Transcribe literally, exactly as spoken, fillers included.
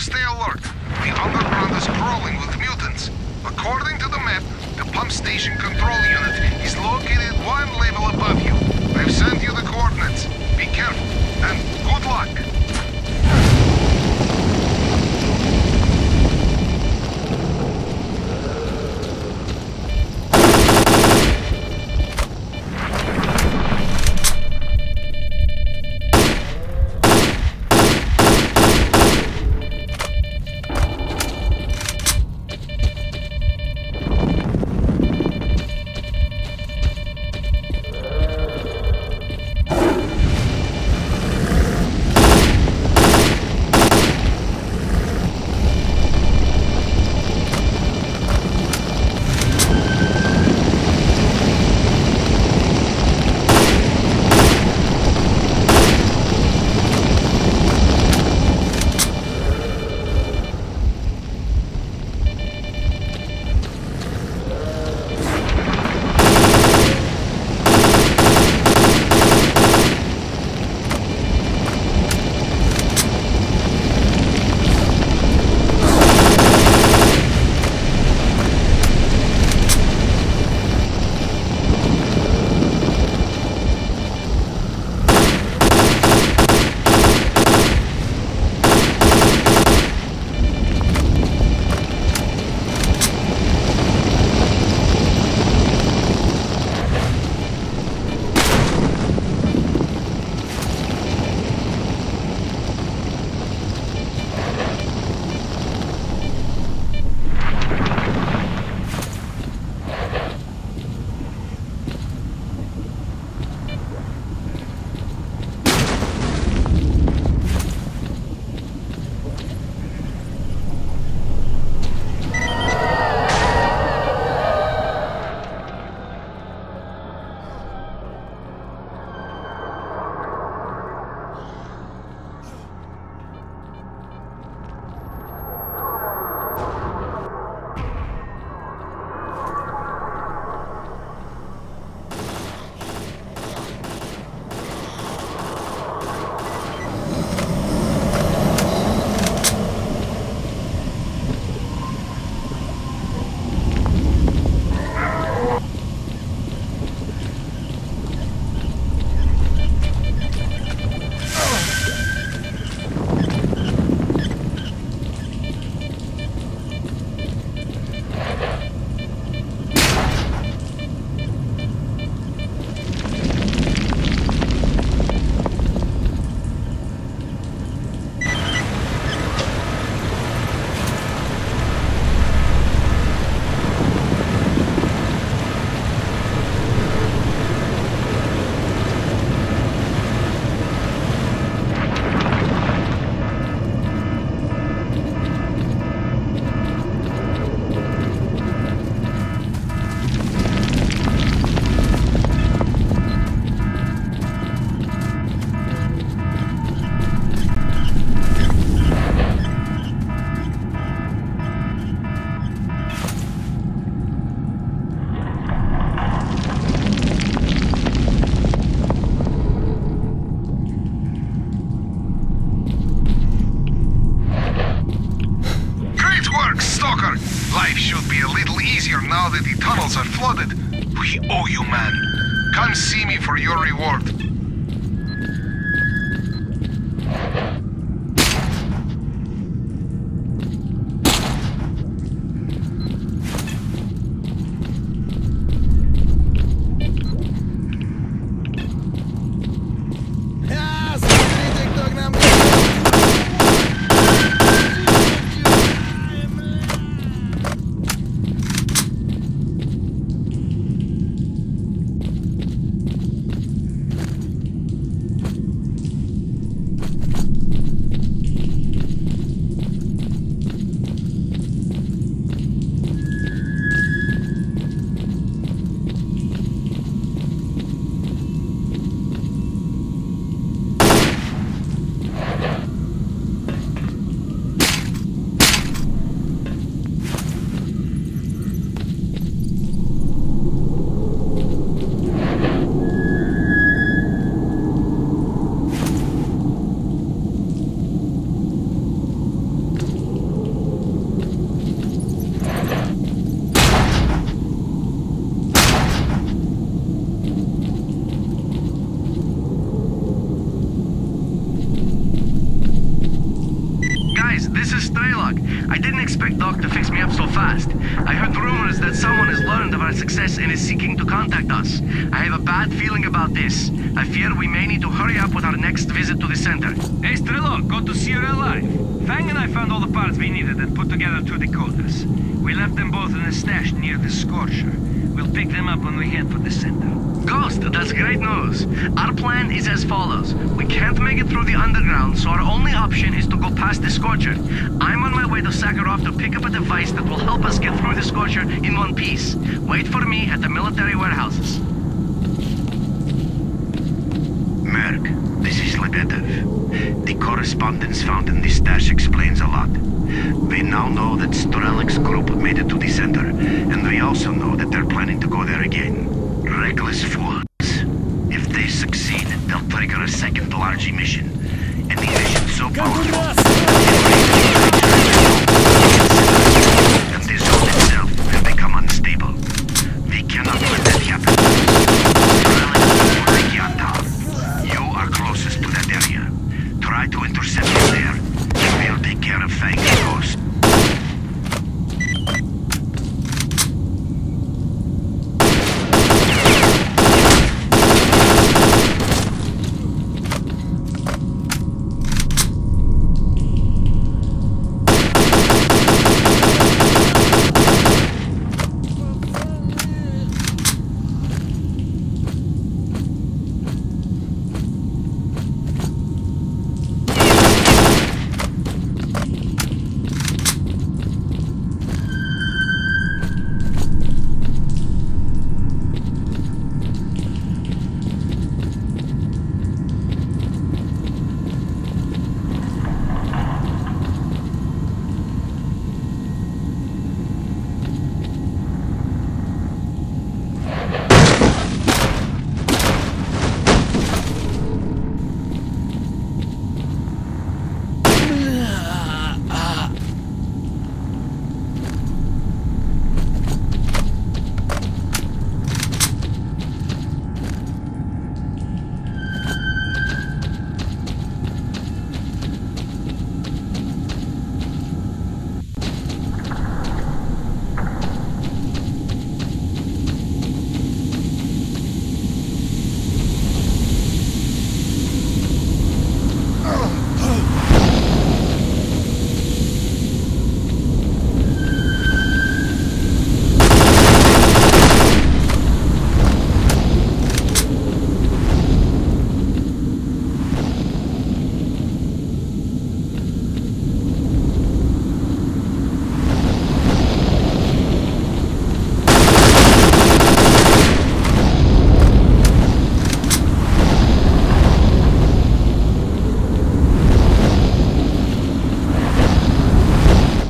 stay alert. The underground is crawling with mutants. According to the map, the pump station control unit is located one level above you. I've sent you the coordinates. Be careful, and good luck. Life should be a little easier now that the tunnels are flooded. We owe you, man. Come see me for your reward. this is S T A L K. I didn't expect Doc to fix me up so fast. I heard rumors that someone has learned of our success and is seeking to contact us. I have a bad feeling about this. I fear we may need to hurry up with our next visit to the center. Hey, S T A L K, good to see you alive. Fang and I found all the parts we needed and put together two decoders. We left them both in a stash near the Scorcher. We'll pick them up when we head for the center. Ghost, that's great news. Our plan is as follows. We can't make it through the underground, so our only option is to go past the Scorcher. I'm on my way to Sakharov to pick up a device that will help us get through the Scorcher in one piece. Wait for me at the military warehouses. Merc, this is Lebedev. The correspondence found in the stash explains a lot. We now know that S T A L K's group made it to the center, and we also know that they're planning to go there again. Reckless fools. If they succeed, they'll trigger a second large emission. And the mission so powerful